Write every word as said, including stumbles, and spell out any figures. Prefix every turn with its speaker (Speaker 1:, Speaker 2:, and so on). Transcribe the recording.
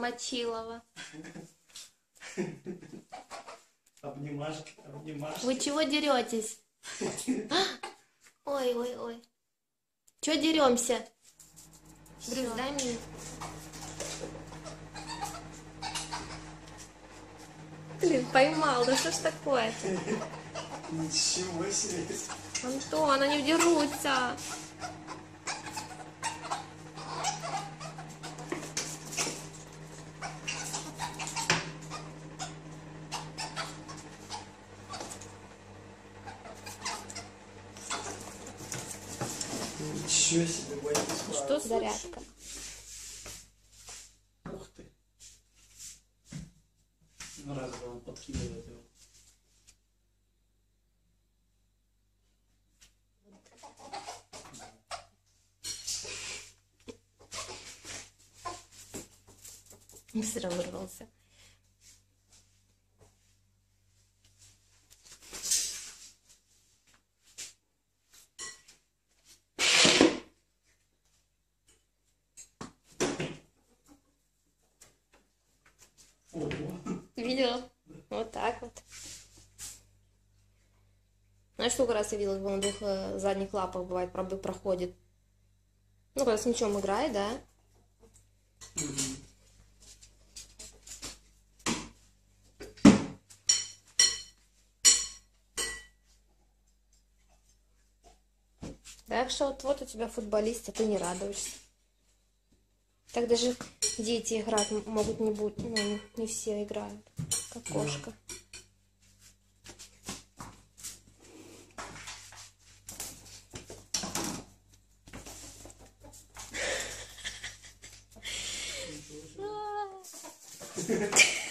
Speaker 1: Мочилова.
Speaker 2: Обнимашки, обнимашки.
Speaker 1: Вы чего деретесь? Ой, ой, ой. Чего деремся? Брюс, дай мне. Блин, поймал. Да что ж такое-то?
Speaker 2: Ничего себе.
Speaker 1: Антон, они дерутся.
Speaker 2: Ничего себе, бойтесь.
Speaker 1: Что зарядка?
Speaker 2: Ух ты. Ну разве он подкидывает его?
Speaker 1: Быстро вырвался.
Speaker 2: Ого.
Speaker 1: Видела? Вот так вот. Знаешь, сколько раз я видела, как он на двух э, задних лапах бывает, правда, проходит. Ну, когда с мячом играет, да?
Speaker 2: Мгм.
Speaker 1: Так что вот, вот у тебя футболист, а ты не радуешься. Так даже дети играть м- могут не будут, ну, не, не все играют, как кошка. А.